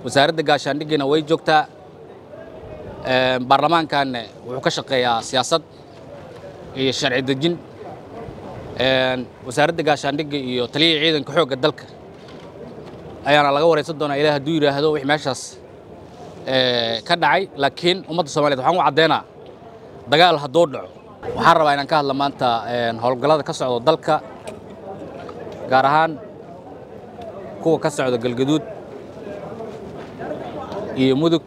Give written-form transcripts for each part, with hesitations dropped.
wasaaradda gaashaandhigina way joogtaa baarlamaankan wuxuu ka shaqeeyaa siyaasad iyo sharci dejin wasaaradda gaashaandhiga iyo taliyaha ciidanka xoogga dalka ayaana laga wareysan doonaa ilaahay hadduu yiraahdo wix meeshaas ka dhacay laakiin ummadda Soomaaliyeed waxaan u cadeynaa dagaal hadduu dhaco waxaan rabaa inaan ka hadlo maanta howlgallada ka socda dalka gaar ahaan kuwa ka socda Galgaduud iyo Mudug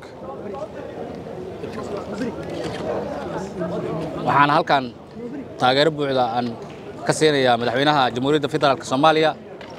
waxaan halkan taageero buuxda aan ka siinayaa madaxweynaha Jamhuuriyadda Federaalka Soomaaliya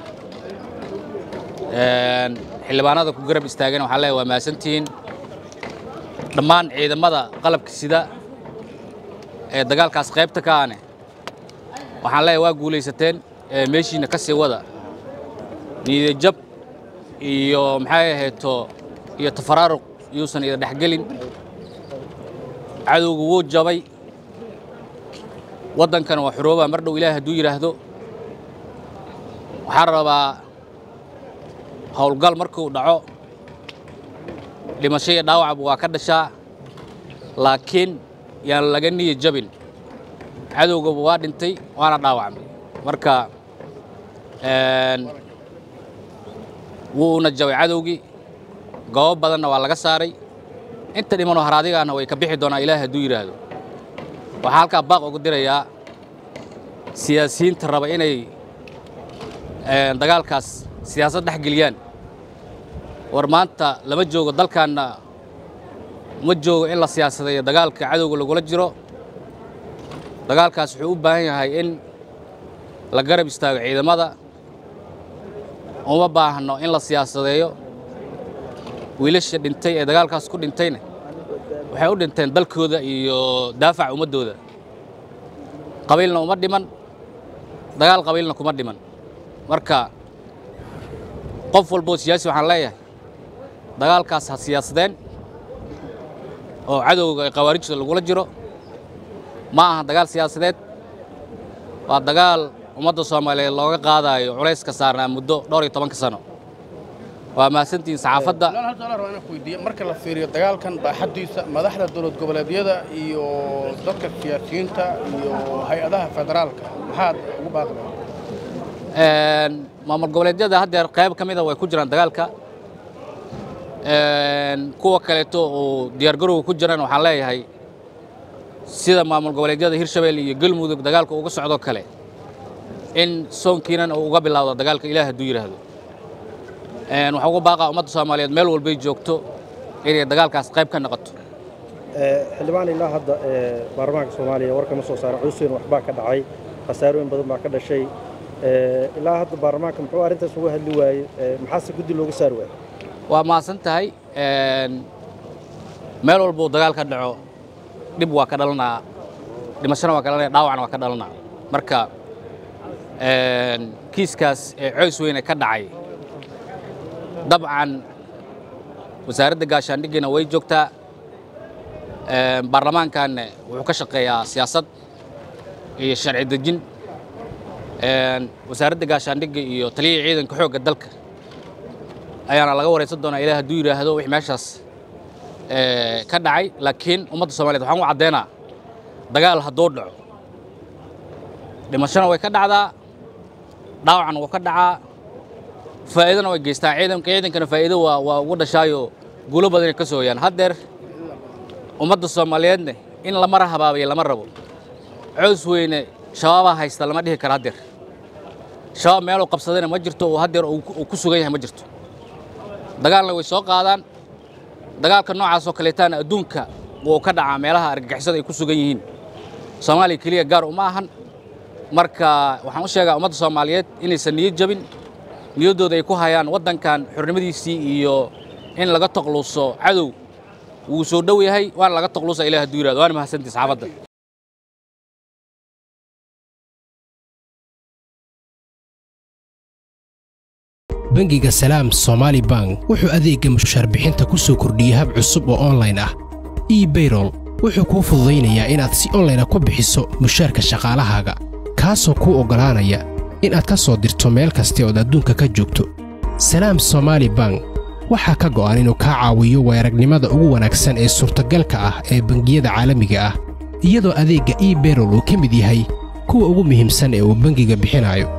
xildhibaanada ku garab istaageen waxaan leeyahay waa maasantiin dhammaan ciidamada qalabka sida ee dagaalkaas qaybta ka ah waxaan leeyahay waa guuleysateen meeshiina ka sii wada niyad jab iyo maxay ahayd iyo tafaraaruq yuusan ida dhaxgelin cadowgu wuu jabay waddankan waa xurooba mar dhow ilaahay hadduu yiraahdo waxaan rabaa howlgal markuu dhaco dhimasho iyo dhaawac waa ka dhashaa laakiin yaan laga niyad jabin cadowga waa dhintay waana dhaawacmay marka wuuna jabay cadowgii goob badanna waa laga saaray inta dhimano haraadigaana way ka bixi doonaa ilaahay hadduu yiraahdo waxaa halkaa baaq ugu dirayaa siyaasiyiinta raba inay dagaalkaas siyaasad dhex geliyaan war maanta lama joogo dalkaanna ma joogo in la siyaasadeeyo dagaalka cadowga lagula jiro dagaalkaas wuxuu u baahan yahay in la garab istaago ciidamada uma baahno in la siyaasadeeyo wiilasha dhintay ee dagaalkaas ku dhintayna waxay u dhinteen dalkooda iyo daafac ummadooda qabiilna uma dhiman dagaal qabiilna kuma dhiman marka qof walba siyaasi waxaan leeyahay dagaalkaas ha siyaasadeen oo cadowga ay qawaarijta lagula jiro ma aha dagaal siyaasadeed waa dagaal ummadda Soomaaliyeed looga qaadayo culays ka saarnaa muddo 12 sano waa maasantiin saxaafadda marka la fiiriyo dagaalkan baaxadiisa madaxda dawlad goboleedyada iyo dadka siyaasiyiinta iyo hay'adaha federaalka maxaad ugu baaqday maamul goboleedyada hadda qayb kamid ah way ku jiraan dagaalka kuwa kale oo diyaar garow ku jiraan waxaan leeyahay sida maamul goboleedyada Hirshabelle iyo Galmudug dagaalka uga socdo kale in soonkiinan uu uga bilaawdo dagaalka ilaahay hadduu yiraahdo waxaan ugu baaqaa ummadda Soomaaliyeed meel walba ay joogto inay dagaalkaas qayb ka noqoto xildhibaan ilaa hadda baarlamaanka Soomaaliya warka ma soo saaray cusub waxba ka dhacay khasaarooyin badan baa ka dhashay ilaa hadda baarlamaanka muxuu arintaas uga hadli waayay maxaa guddi looga saar waayay waa maasan tahay meel walba dagaal ka dhaco dib waa ka dhalanaa dhimashana waa ka dhalanaa dhaawacna waa ka dhalanaa marka kiiskaas coys weyn ka dhacay dabcan wasaaradda gaashaandhigina way joogtaa baarlamaankan wuxuu ka shaqeeyaa siyaasad iyo sharci dejin wasaaradda gaashaandhiga iyo taliyaha ciidanka xoogga dalka ayaana laga wareysan doonaa ilaahay hadduu yiraahdo wix meeshaas ka dhacay laakiin ummadda Soomaaliyeed waxaan u cadeynaa dagaal hadduu dhaco dhimashana way ka dhacdaa dhaawacna wuu ka dhacaa faa'iidana way geystaa ciidankana faa'iido waa ugu dhashaayo guulo badan ka soo yaan hadeer ummadda Soomaaliyeedna in la mar habaabiyo lama rabo cows weyne shabaab haysta lama dhihi karo hadeer shabaab meel uu qabsadayna ma jirto oo hadeer uu ku sugan yahay ma jirto dagaalna way soo qaadaan dagaalka noocaas oo kale taan adduunka wuu ka dhacaa meelaha argagixisada ay ku sugan yihiin Soomaaliya kaliya gaar uma ahan marka waxaan u sheegaa ummadda Soomaaliyeed inaysan niyad jabin niyadooda ay ku hayaan waddankan xornimadiisii iyo in laga taqluuso cadow wuu soo dhow yahay waan laga taqluusa ilaahay hadduu yiraahdo waan mahadsantii saxaafadda bangiga Salaam Somali Bank wuxuu adeegga mushaar bixinta ku soo kordhiyay hab cusub oo online ah e-payroll wuxuu kuu fududeynayaa inaad si online ah ku bixiso mushaarka shaqaalahaaga kaasoo kuu ogolaanaya in aad ka soo dirto meel kasta oo adduunka ka joogto Salaam Somali Bank waxaa ka go'an inuu kaa caawiyo weeragnimada ugu wanaagsan ee suurtagalka ah ee bangiyada caalamiga ah iyadoo adeegga ePayroll uu ka mid yahay kuwa ugu muhiimsan ee uu bangiga bixinayo.